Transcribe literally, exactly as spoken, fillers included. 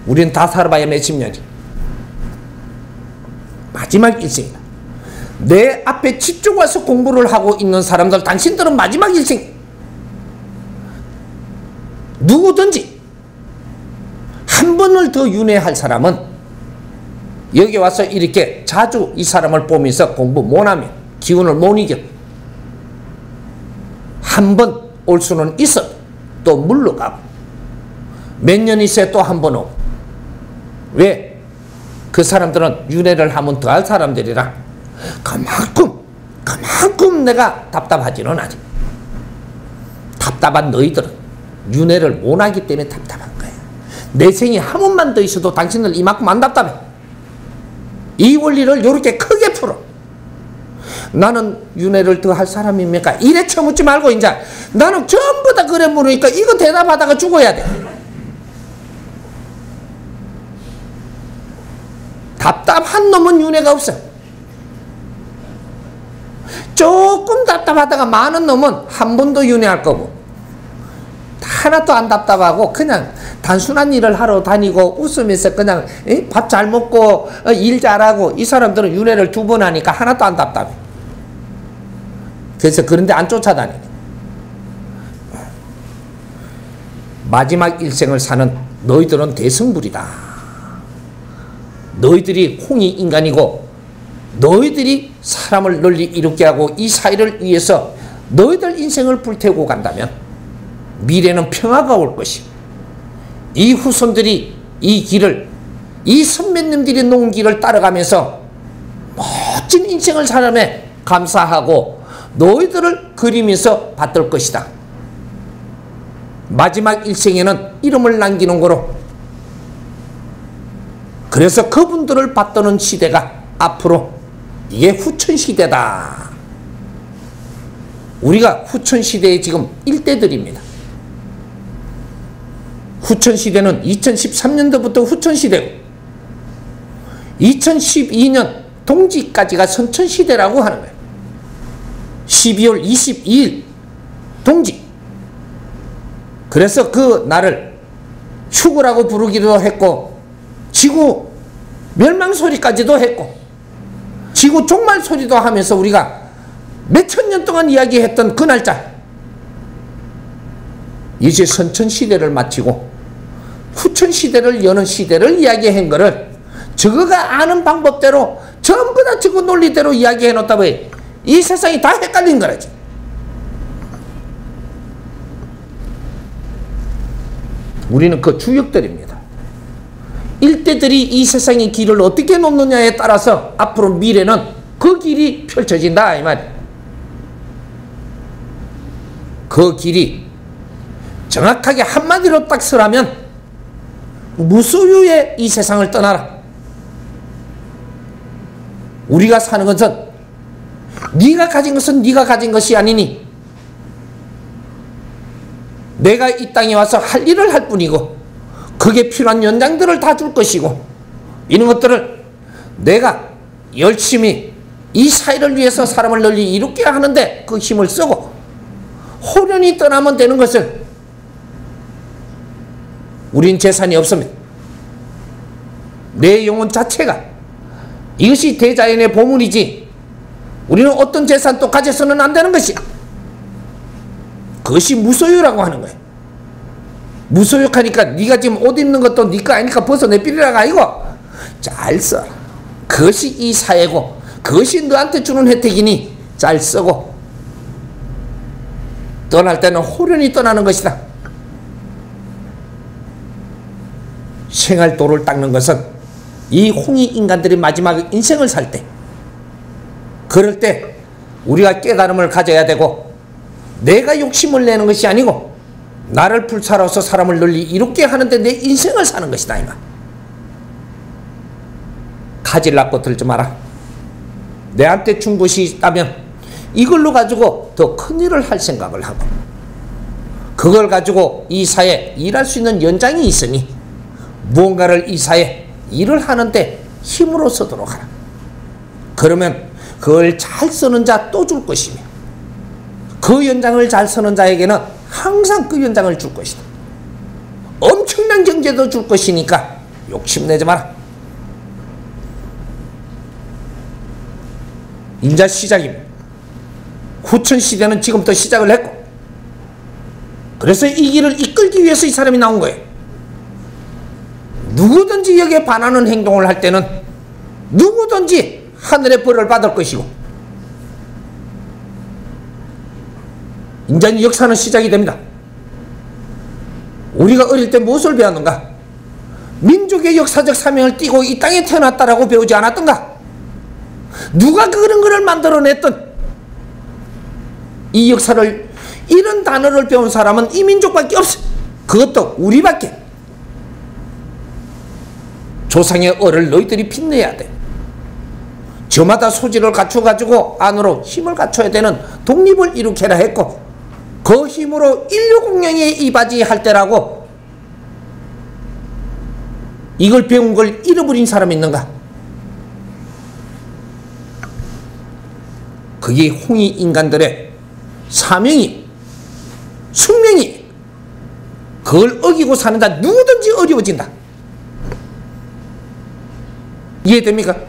우리는 다 살아봐야 몇십 년이. 마지막 일생이다. 내 앞에 집중 와서 공부를 하고 있는 사람들, 당신들은 마지막 일생. 누구든지 한 번을 더 윤회할 사람은 여기 와서 이렇게 자주 이 사람을 보면서 공부 못하면 기운을 못 이겨. 한 번 올 수는 있어. 또 물러가고 몇 년 있어야 또 한 번 오고. 왜? 그 사람들은 윤회를 하면 더 할 사람들이라 그만큼 그만큼 내가 답답하지는 않아. 답답한 너희들은 윤회를 못하기 때문에 답답한 거야. 내 생이 한 번만 더 있어도 당신들 이만큼 안 답답해. 이 원리를 이렇게 크게 풀어. 나는 윤회를 더 할 사람입니까? 이래 처묻지 말고 이제 나는 전부 다 그래 물으니까 이거 대답하다가 죽어야 돼. 답답한 놈은 윤회가 없어. 조금 답답하다가 많은 놈은 한 번도 윤회할 거고, 하나도 안 답답하고 그냥 단순한 일을 하러 다니고 웃으면서 그냥 밥 잘 먹고 일 잘하고, 이 사람들은 윤회를 두 번 하니까 하나도 안 답답해. 그래서 그런데 안 쫓아다니네. 마지막 일생을 사는 너희들은 대승불이다. 너희들이 홍이 인간이고 너희들이 사람을 널리 이롭게 하고 이 사회를 위해서 너희들 인생을 불태우고 간다면 미래는 평화가 올 것이고, 이 후손들이 이 길을, 이 선배님들이 놓은 길을 따라가면서 멋진 인생을 살아내 감사하고 너희들을 그리면서 받들 것이다. 마지막 일생에는 이름을 남기는 거로. 그래서 그분들을 받드는 시대가 앞으로 이게 후천시대다. 우리가 후천시대의 지금 일대들입니다. 후천시대는 이천십삼 년도부터 후천시대고 이천십이 년 동지까지가 선천시대라고 하는 거예요. 십이월 이십이일 동지. 그래서 그 날을 휴거라고 부르기도 했고 지구 멸망소리까지도 했고 지구 종말소리도 하면서 우리가 몇천 년 동안 이야기했던 그 날짜, 이제 선천시대를 마치고 후천시대를 여는 시대를 이야기한 거를 저거가 아는 방법대로 전부 다 저거 논리대로 이야기해 놓다 보니 이 세상이 다 헷갈린 거라지. 우리는 그 주역들입니다. 일대들이 이 세상의 길을 어떻게 놓느냐에 따라서 앞으로 미래는 그 길이 펼쳐진다 이 말이야. 그 길이 정확하게 한마디로 딱 쓰라면 무소유의 이 세상을 떠나라. 우리가 사는 것은 네가 가진 것은 네가 가진 것이 아니니 내가 이 땅에 와서 할 일을 할 뿐이고 그게 필요한 연장들을 다 줄 것이고, 이런 것들을 내가 열심히 이 사회를 위해서 사람을 널리 이롭게 하는데 그 힘을 쓰고 호련히 떠나면 되는 것을, 우린 재산이 없습니다. 내 영혼 자체가 이것이 대자연의 보물이지 우리는 어떤 재산도 가져서는 안 되는 것이야. 그것이 무소유라고 하는 거야. 무소유하니까 네가 지금 옷 입는 것도 네 거 아니니까 벗어내버리라가 아니고 잘 써라. 그것이 이 사회고 그것이 너한테 주는 혜택이니 잘 쓰고 떠날 때는 호련히 떠나는 것이다. 생활도를 닦는 것은 이 홍이 인간들이 마지막 인생을 살 때, 그럴 때 우리가 깨달음을 가져야 되고 내가 욕심을 내는 것이 아니고 나를 불사로서 사람을 널리 이롭게 하는데 내 인생을 사는 것이다. 이만 가질라고 들지 마라. 내한테 준 것이 있다면 이걸로 가지고 더 큰 일을 할 생각을 하고 그걸 가지고 이 사회에 일할 수 있는 연장이 있으니 무언가를 이 사회에 일을 하는데 힘으로 쓰도록 하라. 그러면 그걸 잘 쓰는 자 또 줄 것이며 그 연장을 잘 쓰는 자에게는 항상 그 연장을 줄 것이다. 엄청난 경제도 줄 것이니까 욕심내지 마라. 인자 시작입니다. 후천시대는 지금부터 시작을 했고, 그래서 이 길을 이끌기 위해서 이 사람이 나온 거예요. 누구든지 여기에 반하는 행동을 할 때는 누구든지 하늘의 벌을 받을 것이고, 이제는 역사는 시작이 됩니다. 우리가 어릴 때 무엇을 배웠는가? 민족의 역사적 사명을 띠고 이 땅에 태어났다라고 배우지 않았던가? 누가 그런 거를 만들어냈던 이 역사를, 이런 단어를 배운 사람은 이 민족밖에 없어. 그것도 우리밖에. 조상의 얼을 너희들이 빛내야 돼. 저마다 소질을 갖춰가지고 안으로 힘을 갖춰야 되는 독립을 일으켜라 했고, 그 힘으로 인류 공영에 이바지할 때라고 이걸 배운 걸 잃어버린 사람이 있는가? 그게 홍익 인간들의 사명이, 숙명이, 그걸 어기고 사는 자 누구든지 어려워진다. 이해됩니까?